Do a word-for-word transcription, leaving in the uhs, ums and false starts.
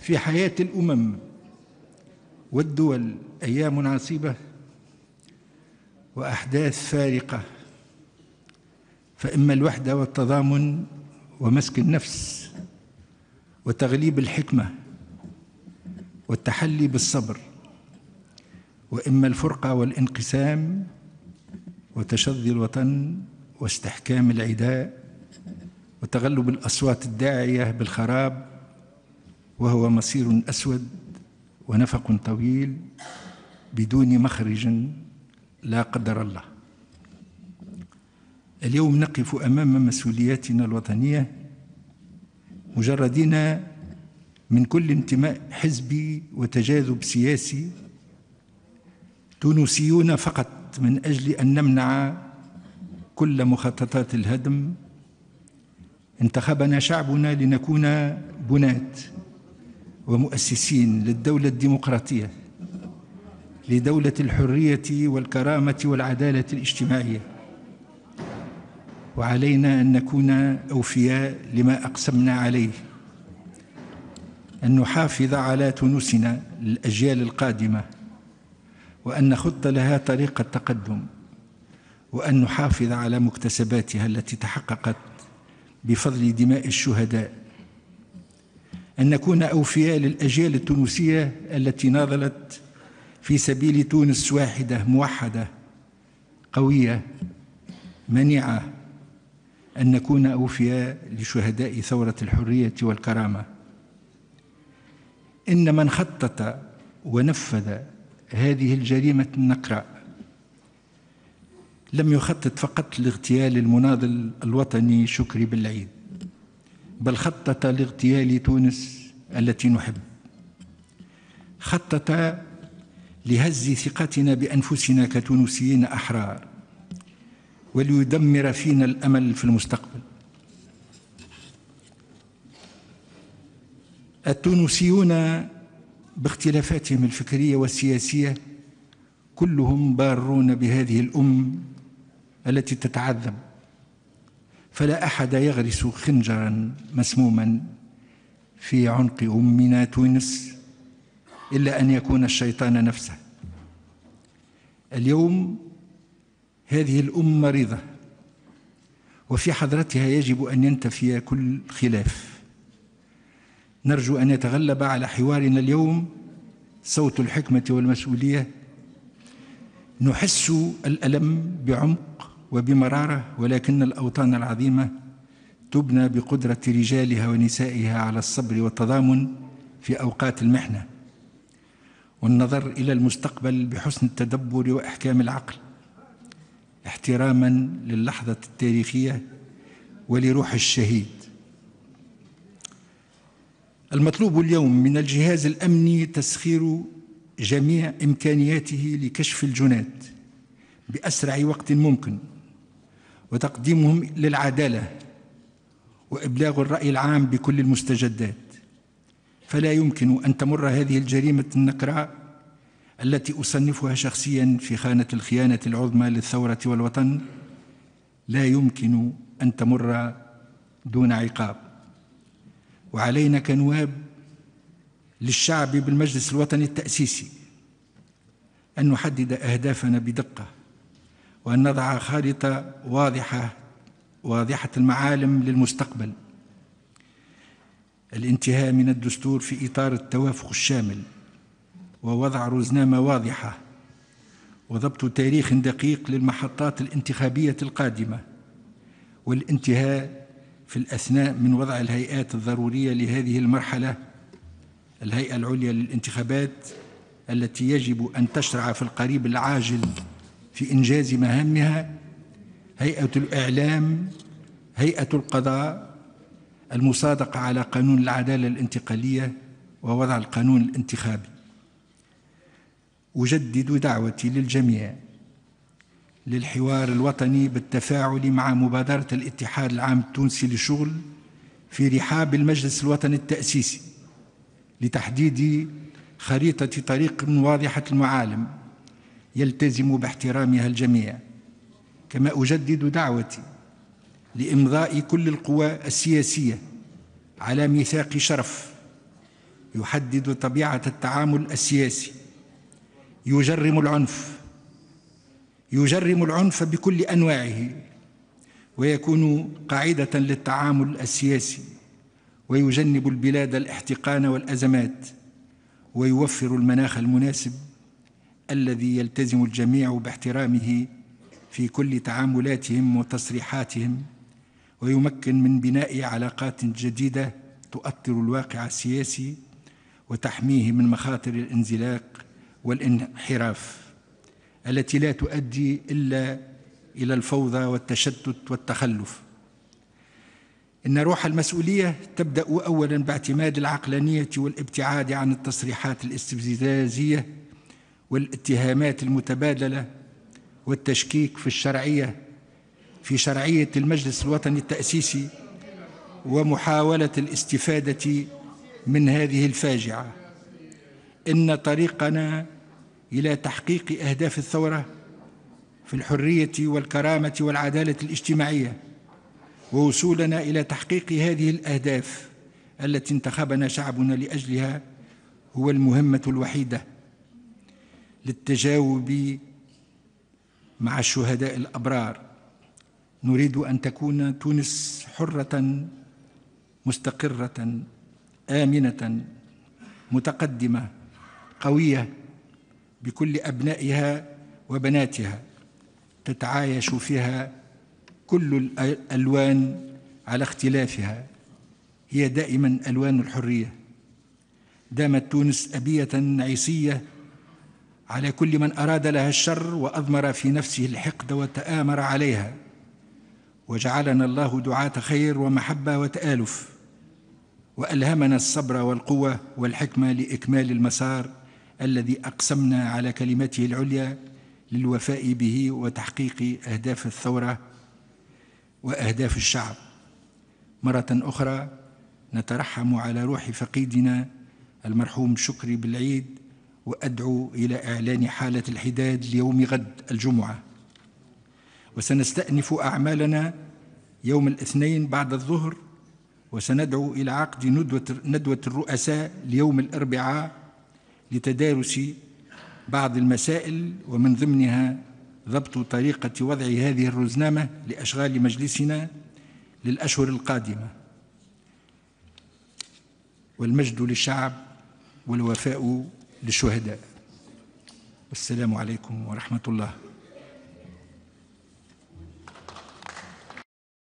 في حياة الأمم والدول أيام عصيبة وأحداث فارقة، فإما الوحدة والتضامن ومسك النفس وتغليب الحكمة والتحلي بالصبر، وإما الفرقة والانقسام وتشظي الوطن واستحكام العداء وتغلب الأصوات الداعية بالخراب، وهو مصير أسود ونفق طويل بدون مخرج لا قدر الله. اليوم نقف أمام مسؤولياتنا الوطنية مجردين من كل انتماء حزبي وتجاذب سياسي، تونسيون فقط من أجل أن نمنع كل مخططات الهدم. انتخبنا شعبنا لنكون بناة ومؤسسين للدولة الديمقراطية، لدولة الحرية والكرامة والعدالة الاجتماعية، وعلينا أن نكون أوفياء لما أقسمنا عليه، أن نحافظ على تونسنا للأجيال القادمة، وأن نخط لها طريق التقدم، وأن نحافظ على مكتسباتها التي تحققت بفضل دماء الشهداء، أن نكون أوفياء للأجيال التونسية التي ناضلت في سبيل تونس واحدة موحدة قوية منيعة، أن نكون أوفياء لشهداء ثورة الحرية والكرامة. إن من خطط ونفذ هذه الجريمة النقراء لم يخطط فقط لاغتيال المناضل الوطني شكري بالعيد، بل خطط لاغتيال تونس التي نحب، خطط لهز ثقتنا بأنفسنا كتونسيين أحرار، وليدمر فينا الأمل في المستقبل. التونسيون باختلافاتهم الفكرية والسياسية كلهم بارون بهذه الأم التي تتعذب، فلا أحد يغرس خنجرا مسموما في عنق أمنا تونس إلا أن يكون الشيطان نفسه. اليوم هذه الأم مريضة، وفي حضرتها يجب أن ينتفي كل خلاف. نرجو أن يتغلب على حوارنا اليوم صوت الحكمة والمسؤولية، نحس الألم بعمق وبمرارة، ولكن الأوطان العظيمة تبنى بقدرة رجالها ونسائها على الصبر والتضامن في أوقات المحنة، والنظر إلى المستقبل بحسن التدبر وإحكام العقل، احتراما للحظة التاريخية ولروح الشهيد. المطلوب اليوم من الجهاز الأمني تسخير جميع إمكانياته لكشف الجنات بأسرع وقت ممكن، وتقديمهم للعدالة، وإبلاغ الرأي العام بكل المستجدات. فلا يمكن أن تمر هذه الجريمة النكراء التي أصنفها شخصيا في خانة الخيانة العظمى للثورة والوطن، لا يمكن أن تمر دون عقاب. وعلينا كنواب للشعب بالمجلس الوطني التأسيسي أن نحدد أهدافنا بدقة، وأن نضع خارطة واضحة واضحة المعالم للمستقبل. الانتهاء من الدستور في إطار التوافق الشامل، ووضع رزنامة واضحة، وضبط تاريخ دقيق للمحطات الانتخابية القادمة، والانتهاء في الأثناء من وضع الهيئات الضرورية لهذه المرحلة: الهيئة العليا للانتخابات التي يجب أن تشرع في القريب العاجل في إنجاز مهامها، هيئة الإعلام، هيئة القضاء، المصادقة على قانون العدالة الانتقالية، ووضع القانون الانتخابي. أجدد دعوتي للجميع للحوار الوطني بالتفاعل مع مبادرة الاتحاد العام التونسي للشغل في رحاب المجلس الوطني التأسيسي لتحديد خريطة طريق واضحة المعالم يلتزم باحترامها الجميع. كما أجدد دعوتي لإمضاء كل القوى السياسية على ميثاق شرف يحدد طبيعة التعامل السياسي، يجرم العنف يجرم العنف بكل أنواعه، ويكون قاعدة للتعامل السياسي، ويجنب البلاد الاحتقان والأزمات، ويوفر المناخ المناسب الذي يلتزم الجميع باحترامه في كل تعاملاتهم وتصريحاتهم، ويمكن من بناء علاقات جديدة تؤطر الواقع السياسي وتحميه من مخاطر الانزلاق والانحراف التي لا تؤدي إلا إلى الفوضى والتشتت والتخلف. إن روح المسؤولية تبدأ أولاً باعتماد العقلانية والابتعاد عن التصريحات الاستفزازية والاتهامات المتبادلة والتشكيك في الشرعية في شرعية المجلس الوطني التأسيسي، ومحاولة الاستفادة من هذه الفاجعة. إن طريقنا إلى تحقيق أهداف الثورة في الحرية والكرامة والعدالة الاجتماعية، ووصولنا إلى تحقيق هذه الأهداف التي انتخبنا شعبنا لأجلها، هو المهمة الوحيدة للتجاوب مع الشهداء الأبرار. نريد أن تكون تونس حرة مستقرة آمنة متقدمة قوية بكل أبنائها وبناتها، تتعايش فيها كل الألوان على اختلافها، هي دائما ألوان الحرية. دامت تونس أبية عيسية على كل من أراد لها الشر وأضمر في نفسه الحقد وتآمر عليها، وجعلنا الله دعاة خير ومحبة وتآلف، وألهمنا الصبر والقوة والحكمة لإكمال المسار الذي أقسمنا على كلمته العليا للوفاء به وتحقيق أهداف الثورة وأهداف الشعب. مرة أخرى نترحم على روح فقيدنا المرحوم شكري بالعيد، وأدعو إلى إعلان حالة الحداد ليوم غد الجمعة. وسنستأنف أعمالنا يوم الاثنين بعد الظهر، وسندعو إلى عقد ندوة الرؤساء ليوم الأربعاء لتدارس بعض المسائل، ومن ضمنها ضبط طريقة وضع هذه الرزنامة لأشغال مجلسنا للأشهر القادمة. والمجد للشعب والوفاء للشهداء. والسلام عليكم ورحمة الله.